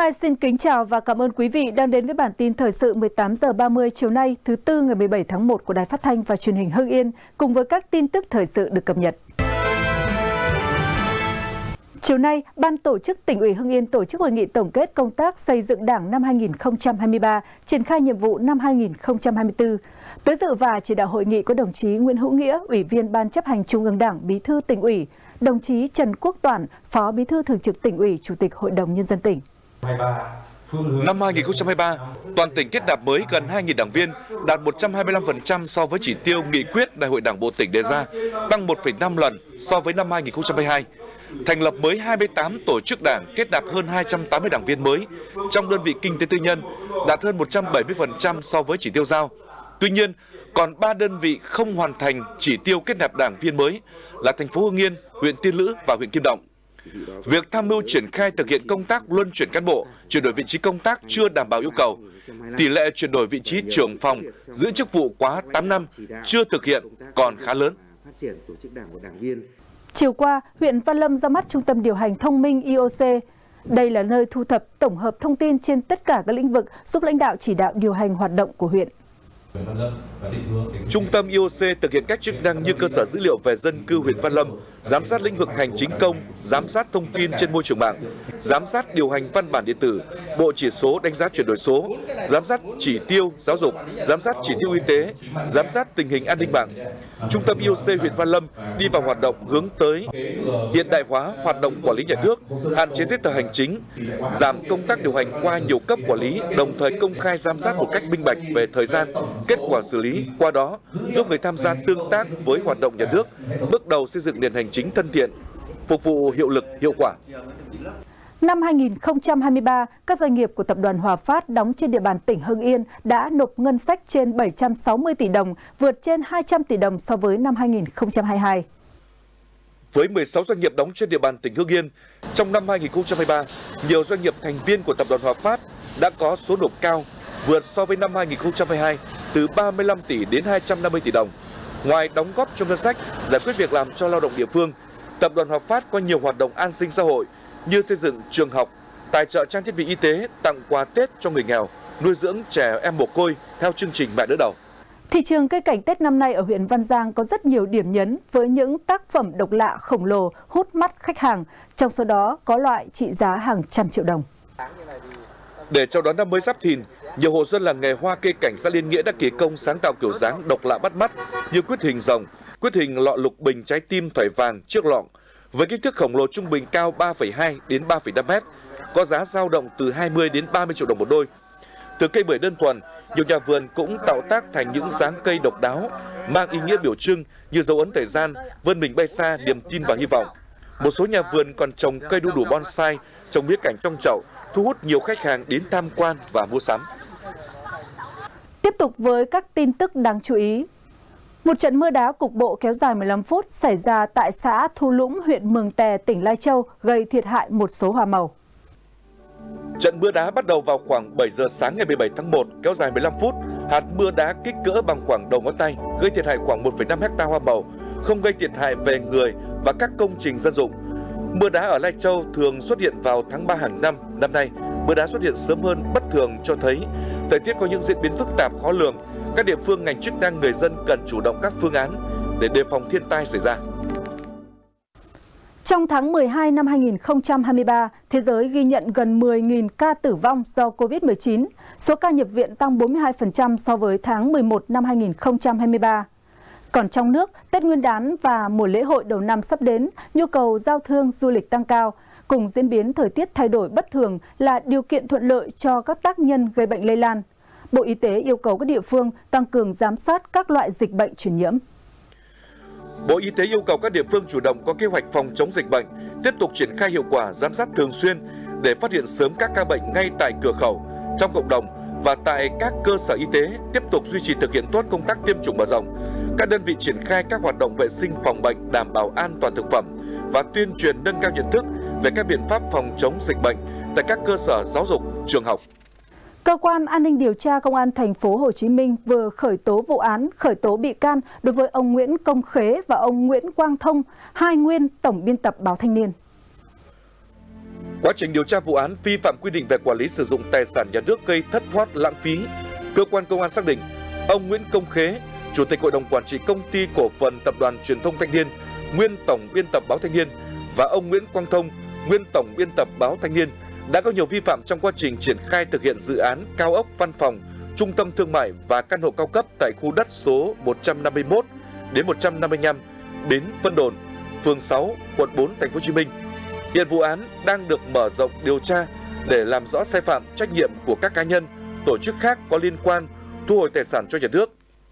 Mai xin kính chào và cảm ơn quý vị đang đến với bản tin thời sự 18 giờ 30 chiều nay thứ Tư ngày 17 tháng 1 của Đài Phát thanh và Truyền hình Hưng Yên cùng với các tin tức thời sự được cập nhật. Chiều nay, Ban tổ chức Tỉnh ủy Hưng Yên tổ chức hội nghị tổng kết công tác xây dựng Đảng năm 2023, triển khai nhiệm vụ năm 2024. Tới dự và chỉ đạo hội nghị có đồng chí Nguyễn Hữu Nghĩa, Ủy viên Ban chấp hành Trung ương Đảng, Bí thư Tỉnh ủy, đồng chí Trần Quốc Toản, Phó Bí thư Thường trực Tỉnh ủy, Chủ tịch Hội đồng Nhân dân tỉnh. Năm 2023, toàn tỉnh kết nạp mới gần 2.000 đảng viên, đạt 125% so với chỉ tiêu nghị quyết Đại hội Đảng bộ tỉnh đề ra, tăng 1,5 lần so với năm 2022. Thành lập mới 28 tổ chức đảng, kết nạp hơn 280 đảng viên mới. Trong đơn vị kinh tế tư nhân, đạt hơn 170% so với chỉ tiêu giao. Tuy nhiên, còn 3 đơn vị không hoàn thành chỉ tiêu kết nạp đảng viên mới là thành phố Hưng Yên, huyện Tiên Lữ và huyện Kim Động. Việc tham mưu triển khai thực hiện công tác luân chuyển cán bộ, chuyển đổi vị trí công tác chưa đảm bảo yêu cầu. Tỷ lệ chuyển đổi vị trí trưởng phòng, giữ chức vụ quá 8 năm chưa thực hiện còn khá lớn. Chiều qua, huyện Văn Lâm ra mắt Trung tâm điều hành thông minh IOC. Đây là nơi thu thập tổng hợp thông tin trên tất cả các lĩnh vực giúp lãnh đạo chỉ đạo điều hành hoạt động của huyện. Trung tâm IOC thực hiện các chức năng như cơ sở dữ liệu về dân cư huyện Văn Lâm, giám sát lĩnh vực hành chính công, giám sát thông tin trên môi trường mạng, giám sát điều hành văn bản điện tử, bộ chỉ số đánh giá chuyển đổi số, giám sát chỉ tiêu giáo dục, giám sát chỉ tiêu y tế, giám sát tình hình an ninh mạng. Trung tâm IOC huyện Văn Lâm đi vào hoạt động hướng tới hiện đại hóa hoạt động quản lý nhà nước, hạn chế giấy tờ hành chính, giảm công tác điều hành qua nhiều cấp quản lý, đồng thời công khai giám sát một cách minh bạch về thời gian, kết quả xử lý, qua đó giúp người tham gia tương tác với hoạt động nhà nước, bước đầu xây dựng nền hành chính thân thiện, phục vụ hiệu lực, hiệu quả. Năm 2023, các doanh nghiệp của Tập đoàn Hòa Phát đóng trên địa bàn tỉnh Hưng Yên đã nộp ngân sách trên 760 tỷ đồng, vượt trên 200 tỷ đồng so với năm 2022. Với 16 doanh nghiệp đóng trên địa bàn tỉnh Hưng Yên, trong năm 2023, nhiều doanh nghiệp thành viên của Tập đoàn Hòa Phát đã có số nộp cao, vượt so với năm 2022 từ 35 tỷ đến 250 tỷ đồng. Ngoài đóng góp cho ngân sách, giải quyết việc làm cho lao động địa phương, Tập đoàn Hòa Phát có nhiều hoạt động an sinh xã hội như xây dựng trường học, tài trợ trang thiết bị y tế, tặng quà Tết cho người nghèo, nuôi dưỡng trẻ em mồ côi theo chương trình Mẹ đỡ đầu. Thị trường cây cảnh Tết năm nay ở huyện Văn Giang có rất nhiều điểm nhấn với những tác phẩm độc lạ khổng lồ hút mắt khách hàng, trong số đó có loại trị giá hàng trăm triệu đồng. Để chào đón năm mới Giáp Thìn, nhiều hộ dân làng nghề hoa cây cảnh xã Liên Nghĩa đã kỳ công sáng tạo kiểu dáng độc lạ bắt mắt như quyết hình rồng, quyết hình lọ lục bình trái tim thỏi vàng chiếc lọng với kích thước khổng lồ trung bình cao 3,2 đến 3,5 mét, có giá dao động từ 20 đến 30 triệu đồng một đôi. Từ cây bưởi đơn thuần, nhiều nhà vườn cũng tạo tác thành những dáng cây độc đáo mang ý nghĩa biểu trưng như dấu ấn thời gian, vươn mình bay xa, niềm tin và hy vọng. Một số nhà vườn còn trồng cây đu đủ bonsai, trồng mía cảnh trong chậu, thu hút nhiều khách hàng đến tham quan và mua sắm. Tiếp tục với các tin tức đáng chú ý. Một trận mưa đá cục bộ kéo dài 15 phút xảy ra tại xã Thu Lũng, huyện Mường Tè, tỉnh Lai Châu, gây thiệt hại một số hoa màu. Trận mưa đá bắt đầu vào khoảng 7 giờ sáng ngày 17 tháng 1, kéo dài 15 phút. Hạt mưa đá kích cỡ bằng khoảng đầu ngón tay, gây thiệt hại khoảng 1,5 hecta hoa màu, không gây thiệt hại về người và các công trình dân dụng. Mưa đá ở Lai Châu thường xuất hiện vào tháng 3 hàng năm. Năm nay, mưa đá xuất hiện sớm hơn bất thường cho thấy thời tiết có những diễn biến phức tạp khó lường. Các địa phương, ngành chức năng, người dân cần chủ động các phương án để đề phòng thiên tai xảy ra. Trong tháng 12 năm 2023, thế giới ghi nhận gần 10.000 ca tử vong do Covid-19. Số ca nhập viện tăng 42% so với tháng 11 năm 2023. Còn trong nước, Tết Nguyên đán và mùa lễ hội đầu năm sắp đến, nhu cầu giao thương du lịch tăng cao, cùng diễn biến thời tiết thay đổi bất thường là điều kiện thuận lợi cho các tác nhân gây bệnh lây lan. Bộ Y tế yêu cầu các địa phương tăng cường giám sát các loại dịch bệnh truyền nhiễm. Bộ Y tế yêu cầu các địa phương chủ động có kế hoạch phòng chống dịch bệnh, tiếp tục triển khai hiệu quả giám sát thường xuyên để phát hiện sớm các ca bệnh ngay tại cửa khẩu, trong cộng đồng và tại các cơ sở y tế, tiếp tục duy trì thực hiện tốt công tác tiêm chủng mở rộng. Các đơn vị triển khai các hoạt động vệ sinh phòng bệnh, đảm bảo an toàn thực phẩm và tuyên truyền nâng cao nhận thức về các biện pháp phòng chống dịch bệnh tại các cơ sở giáo dục, trường học. Cơ quan An ninh điều tra Công an thành phố Hồ Chí Minh vừa khởi tố vụ án, khởi tố bị can đối với ông Nguyễn Công Khế và ông Nguyễn Quang Thông, hai nguyên tổng biên tập báo Thanh niên. Quá trình điều tra vụ án vi phạm quy định về quản lý sử dụng tài sản nhà nước gây thất thoát lãng phí, cơ quan công an xác định ông Nguyễn Công Khế, Chủ tịch Hội đồng Quản trị Công ty Cổ phần Tập đoàn Truyền thông Thanh niên, nguyên Tổng biên tập báo Thanh niên và ông Nguyễn Quang Thông, nguyên Tổng biên tập báo Thanh niên đã có nhiều vi phạm trong quá trình triển khai thực hiện dự án cao ốc văn phòng, trung tâm thương mại và căn hộ cao cấp tại khu đất số 151 đến 155 Bến Vân Đồn, phường 6, quận 4, thành phố Hồ Chí Minh. Hiện vụ án đang được mở rộng điều tra để làm rõ sai phạm, trách nhiệm của các cá nhân, tổ chức khác có liên quan, thu hồi tài sản cho nhà nước.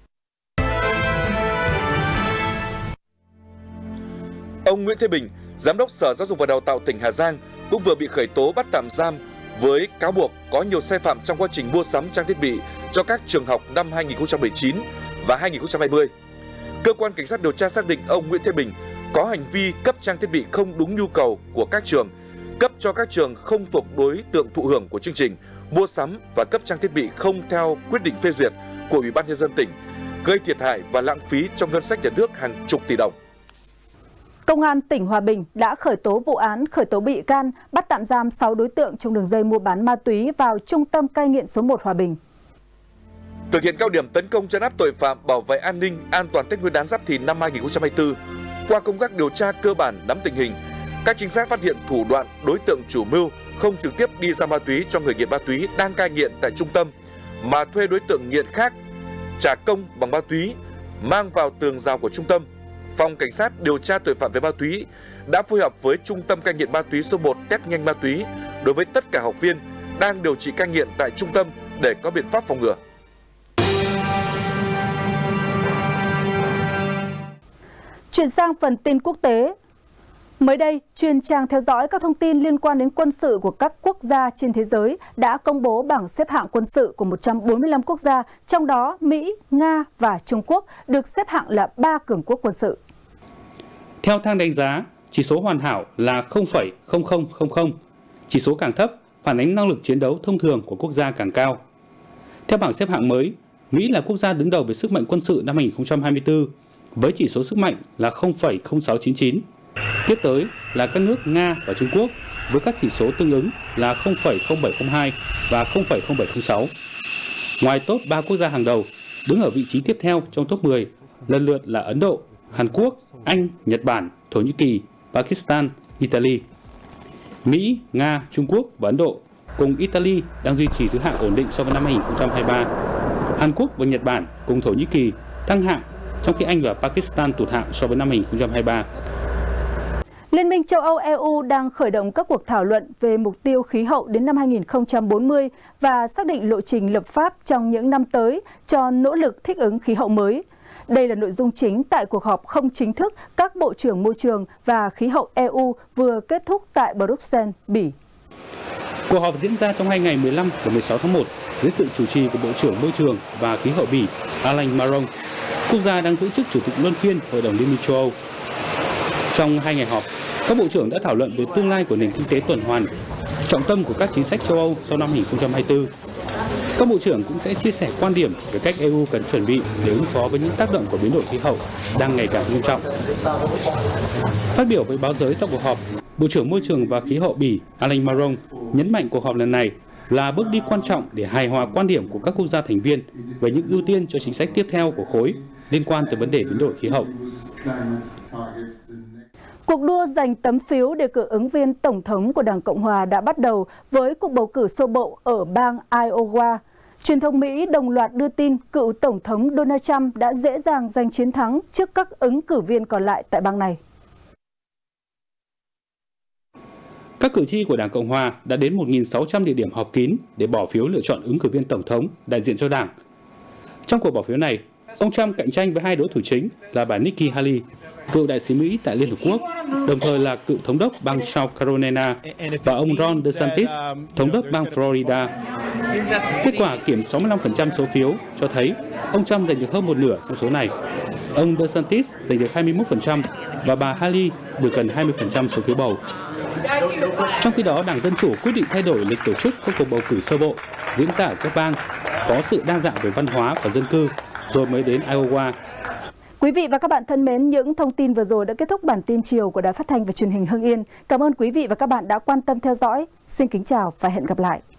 Ông Nguyễn Thế Bình, Giám đốc Sở Giáo dục và Đào tạo tỉnh Hà Giang cũng vừa bị khởi tố bắt tạm giam với cáo buộc có nhiều sai phạm trong quá trình mua sắm trang thiết bị cho các trường học năm 2019 và 2020. Cơ quan cảnh sát điều tra xác định ông Nguyễn Thế Bình có hành vi cấp trang thiết bị không đúng nhu cầu của các trường, cấp cho các trường không thuộc đối tượng thụ hưởng của chương trình, mua sắm và cấp trang thiết bị không theo quyết định phê duyệt của Ủy ban Nhân dân tỉnh, gây thiệt hại và lãng phí cho ngân sách nhà nước hàng chục tỷ đồng. Công an tỉnh Hòa Bình đã khởi tố vụ án, khởi tố bị can, bắt tạm giam 6 đối tượng trong đường dây mua bán ma túy vào Trung tâm cai nghiện số 1 Hòa Bình. Thực hiện cao điểm tấn công trấn áp tội phạm, bảo vệ an ninh, an toàn Tết Nguyên đán Giáp Thìn năm 2024, qua công tác điều tra cơ bản nắm tình hình, các trinh sát phát hiện thủ đoạn đối tượng chủ mưu không trực tiếp đi ra ma túy cho người nghiện ma túy đang cai nghiện tại trung tâm, mà thuê đối tượng nghiện khác trả công bằng ma túy mang vào tường rào của trung tâm. Phòng Cảnh sát điều tra tội phạm về ma túy đã phối hợp với Trung tâm cai nghiện ma túy số 1 test nhanh ma túy đối với tất cả học viên đang điều trị cai nghiện tại trung tâm để có biện pháp phòng ngừa. Chuyển sang phần tin quốc tế. Mới đây, chuyên trang theo dõi các thông tin liên quan đến quân sự của các quốc gia trên thế giới đã công bố bảng xếp hạng quân sự của 145 quốc gia, trong đó Mỹ, Nga và Trung Quốc được xếp hạng là 3 cường quốc quân sự. Theo thang đánh giá, chỉ số hoàn hảo là 0,0000, chỉ số càng thấp phản ánh năng lực chiến đấu thông thường của quốc gia càng cao. Theo bảng xếp hạng mới, Mỹ là quốc gia đứng đầu về sức mạnh quân sự năm 2024 với chỉ số sức mạnh là 0,0699. Tiếp tới là các nước Nga và Trung Quốc với các chỉ số tương ứng là 0,0702 và 0,0706. Ngoài top 3 quốc gia hàng đầu, đứng ở vị trí tiếp theo trong top 10 lần lượt là Ấn Độ, Hàn Quốc, Anh, Nhật Bản, Thổ Nhĩ Kỳ, Pakistan, Italy. Mỹ, Nga, Trung Quốc và Ấn Độ cùng Italy đang duy trì thứ hạng ổn định so với năm 2023. Hàn Quốc và Nhật Bản cùng Thổ Nhĩ Kỳ tăng hạng, trong khi Anh và Pakistan tụt hạng so với năm 2023. Liên minh châu Âu EU đang khởi động các cuộc thảo luận về mục tiêu khí hậu đến năm 2040 và xác định lộ trình lập pháp trong những năm tới cho nỗ lực thích ứng khí hậu mới. Đây là nội dung chính tại cuộc họp không chính thức các bộ trưởng môi trường và khí hậu EU vừa kết thúc tại Bruxelles, Bỉ. Cuộc họp diễn ra trong 2 ngày 15 và 16 tháng 1 dưới sự chủ trì của Bộ trưởng Môi trường và Khí hậu Bỉ Alain Maron, quốc gia đang giữ chức Chủ tịch luân phiên Hội đồng Liên minh châu Âu. Trong 2 ngày họp, các bộ trưởng đã thảo luận về tương lai của nền kinh tế tuần hoàn, trọng tâm của các chính sách châu Âu sau năm 2024. Các bộ trưởng cũng sẽ chia sẻ quan điểm về cách EU cần chuẩn bị để ứng phó với những tác động của biến đổi khí hậu đang ngày càng nghiêm trọng. Phát biểu với báo giới sau cuộc họp, Bộ trưởng Môi trường và Khí hậu Bỉ Alain Maron nhấn mạnh cuộc họp lần này là bước đi quan trọng để hài hòa quan điểm của các quốc gia thành viên về những ưu tiên cho chính sách tiếp theo của khối liên quan tới vấn đề biến đổi khí hậu. Cuộc đua giành tấm phiếu đề cử ứng viên Tổng thống của Đảng Cộng Hòa đã bắt đầu với cuộc bầu cử sơ bộ ở bang Iowa. Truyền thông Mỹ đồng loạt đưa tin cựu Tổng thống Donald Trump đã dễ dàng giành chiến thắng trước các ứng cử viên còn lại tại bang này. Các cử tri của Đảng Cộng Hòa đã đến 1.600 địa điểm họp kín để bỏ phiếu lựa chọn ứng cử viên Tổng thống đại diện cho Đảng. Trong cuộc bỏ phiếu này, ông Trump cạnh tranh với hai đối thủ chính là bà Nikki Haley, cựu đại sứ Mỹ tại Liên Hợp Quốc, đồng thời là cựu thống đốc bang South Carolina, và ông Ron DeSantis, thống đốc bang Florida. Kết quả kiểm 65% số phiếu cho thấy ông Trump giành được hơn một nửa trong số này. Ông DeSantis giành được 21% và bà Haley được gần 20% số phiếu bầu. Trong khi đó, Đảng Dân Chủ quyết định thay đổi lịch tổ chức các cuộc bầu cử sơ bộ diễn ra ở các bang có sự đa dạng về văn hóa và dân cư, rồi mới đến Iowa. Quý vị và các bạn thân mến, những thông tin vừa rồi đã kết thúc bản tin chiều của Đài Phát thanh và Truyền hình Hưng Yên. Cảm ơn quý vị và các bạn đã quan tâm theo dõi. Xin kính chào và hẹn gặp lại.